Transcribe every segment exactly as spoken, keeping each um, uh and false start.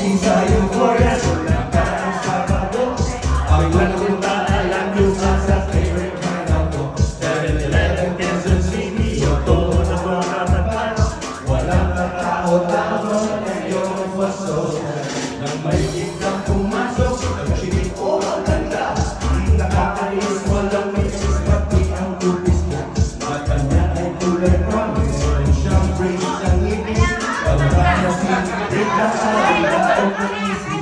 sa euphoria, sulang ka ang Sabado. Biglang punta alam yung sa favorite hideout ko. seven eleven Quezon City, Otto na ba natagal? Walang katao-tao na yung paso. Nang may biglang pumasok, nagsinig ko ang ganda. Nakakainis, walang misis, pati ang tubis niya. Mata niya ay tulad promise, siyang brace ng ngipin. Pagkakana sinigit na sa ilaw ng isip.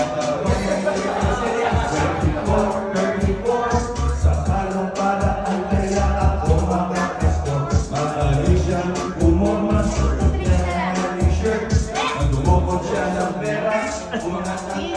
twenty-four, thirty-four, sa halong paraan kaya ako makapesto. Magaling siyang umorma, suot niya ang shirt. Nagumukod siya ng pera, umangat ang